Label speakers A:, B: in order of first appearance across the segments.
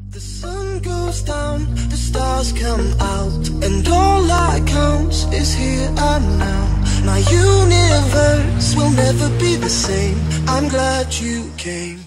A: The sun goes down, the stars come out, and all that counts is here and now. My universe will never be the same. I'm glad you came.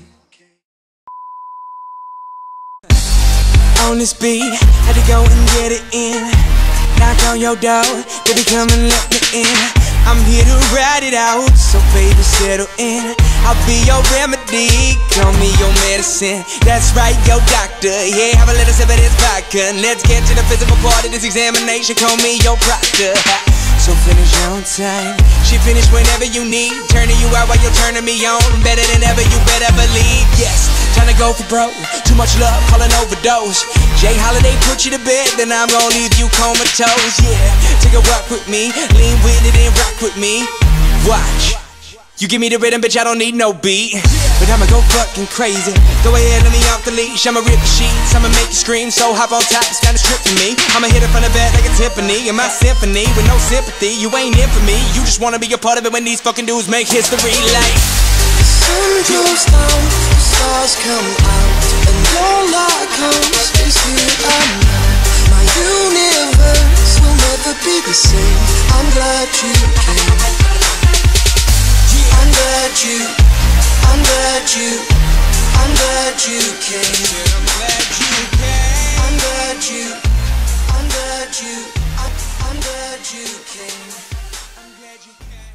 A: On this beat, had to go and get it in. Knock on your door, baby come and let me in. I'm here to ride it out, so baby settle in. I'll be your remedy, call me your medicine. That's right, your doctor, yeah, have a little sip of this vodka. Let's get to the physical part of this examination, call me your proctor. So finish on time, she finish whenever you need. Turning you out while you're turning me on, better than ever, you better believe. Yes, time to go for broke, too much love, call an overdose. Jay Holiday put you to bed, then I'm gonna leave you comatose. Yeah, take a walk with me, lean with it and rock with me. Watch, you give me the rhythm, bitch, I don't need no beat. But I'ma go fucking crazy. Go ahead, let me off the leash. I'ma rip the sheets, I'ma make you scream. So hop on top, it's kinda strip for me. I'ma hit it from the back like a Tiffany. In my symphony, with no sympathy. You ain't in for me, you just wanna be a part of it when these fucking dudes make history. Like the sun goes down, the stars come out, and all that comes is here and now. My universe will never be the same. I'm glad you came. I'm glad you came. I'm glad you came. I'm glad you came. I'm glad you came. I'm glad you came.